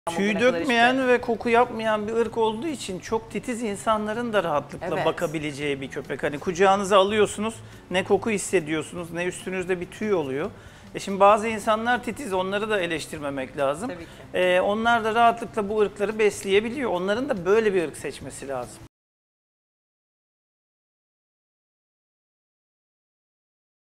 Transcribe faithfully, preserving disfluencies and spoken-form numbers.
Tüy dökmeyen işte. Ve koku yapmayan bir ırk olduğu için çok titiz insanların da rahatlıkla evet. bakabileceği bir köpek. Hani kucağınıza alıyorsunuz, ne koku hissediyorsunuz, ne üstünüzde bir tüy oluyor. E şimdi bazı insanlar titiz, onları da eleştirmemek lazım. Tabii ki. E, onlar da rahatlıkla bu ırkları besleyebiliyor. Onların da böyle bir ırk seçmesi lazım.